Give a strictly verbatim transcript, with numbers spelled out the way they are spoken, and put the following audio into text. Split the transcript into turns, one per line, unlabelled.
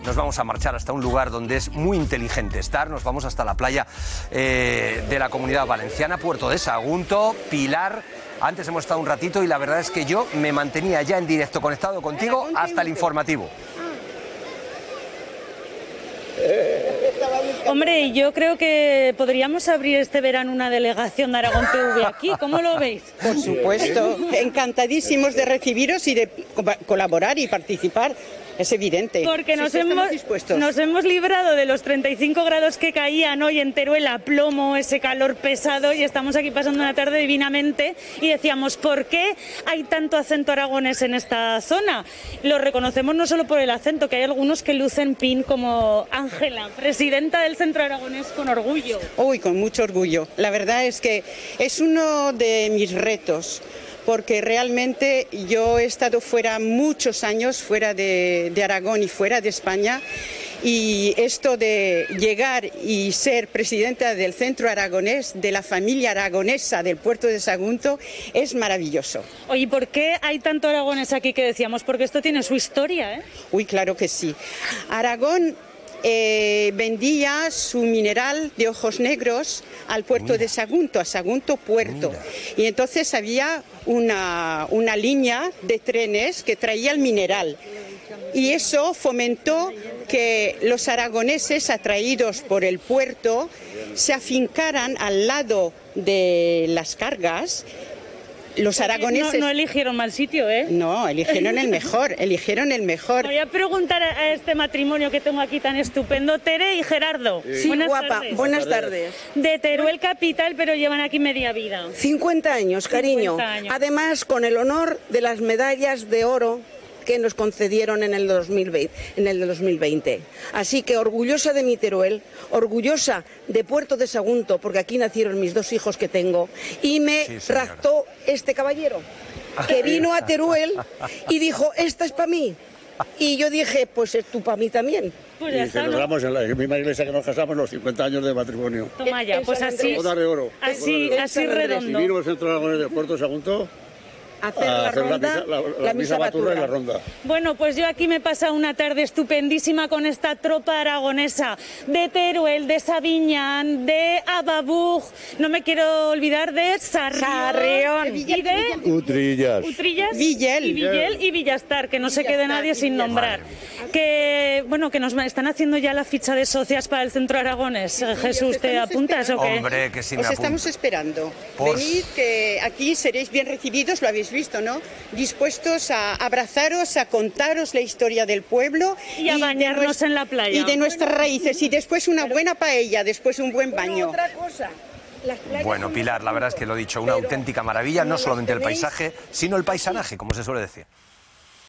nos vamos a marchar hasta un lugar donde es muy inteligente estar. Nos vamos hasta la playa eh, de la Comunidad Valenciana, Puerto de Sagunto. Pilar, antes hemos estado un ratito y la verdad es que yo me mantenía ya en directo conectado contigo hasta el informativo.
Hombre, yo creo que podríamos abrir este verano una delegación de Aragón T V aquí. ¿Cómo lo veis?
Por supuesto, encantadísimos de recibiros y de colaborar y participar. Es evidente.
Porque nos,
sí, sí,
hemos,
dispuestos.
nos hemos librado de los treinta y cinco grados que caían hoy en Teruel, a plomo, ese calor pesado, y estamos aquí pasando una tarde divinamente y decíamos, ¿por qué hay tanto acento aragonés en esta zona? Lo reconocemos no solo por el acento, que hay algunos que lucen pin como Ángela, presidenta del Centro Aragonés, con orgullo.
Uy, con mucho orgullo. La verdad es que es uno de mis retos, porque realmente yo he estado fuera muchos años, fuera de, de Aragón y fuera de España, y esto de llegar y ser presidenta del Centro Aragonés, de la familia aragonesa del Puerto de Sagunto, es maravilloso.
Oye, ¿por qué hay tanto aragonés aquí que decíamos? Porque esto tiene su historia, ¿eh?
Uy, claro que sí. Aragón Eh, vendía su mineral de ojos negros al puerto Mira. de Sagunto, a Sagunto Puerto. Mira. Y entonces había una, una línea de trenes que traía el mineral. Y eso fomentó que los aragoneses, atraídos por el puerto, se afincaran al lado de las cargas. Los aragoneses...
No, no eligieron mal sitio, ¿eh?
No, eligieron el mejor, eligieron el mejor.
Voy a preguntar a este matrimonio que tengo aquí tan estupendo, Tere y Gerardo.
Sí,
buenas
guapa,
tardes.
buenas tardes.
De Teruel capital, pero llevan aquí media vida.
cincuenta años, cariño.
cincuenta años.
Además, con el honor de las medallas de oro que nos concedieron en el dos mil veinte, en el dos mil veinte. Así que orgullosa de mi Teruel, orgullosa de Puerto de Sagunto, porque aquí nacieron mis dos hijos que tengo, y me sí, raptó este caballero, que vino a Teruel y dijo, esta es para mí. Y yo dije, pues es tú para mí también.
Pues ya y está, celebramos ¿no? en la misma iglesia que nos casamos los cincuenta años de matrimonio.
Toma ya, pues así,
boda de oro.
así, así redondo.
Y vino el Centro Aragonés del Puerto de Sagunto
hacer, la,
hacer
ronda,
la misa, la, la
la
misa baturra y la ronda.
Bueno, pues yo aquí me he pasado una tarde estupendísima con esta tropa aragonesa de Teruel, de Sabiñán, de Ababug, no me quiero olvidar de Sarrión,
Sarrión.
y de
Utrillas,
Utrillas
Villel.
y Villel y Villastar, que no se quede nadie sin nombrar. Que bueno, que nos están haciendo ya la ficha de socias para el Centro Aragonés. Jesús, ¿te apuntas o qué?
Hombre, que sí me
Os
apunto.
estamos esperando.
Por...
Venid, que aquí seréis bien recibidos, lo habéis visto, ¿no? Dispuestos a abrazaros, a contaros la historia del pueblo
y a y bañarnos en la playa
y de nuestras raíces, y después una buena paella, después un buen baño.
Bueno, otra cosa.
Bueno, Pilar, la verdad es que lo he dicho, una auténtica maravilla, no solamente el paisaje, sino el paisanaje, como se suele decir.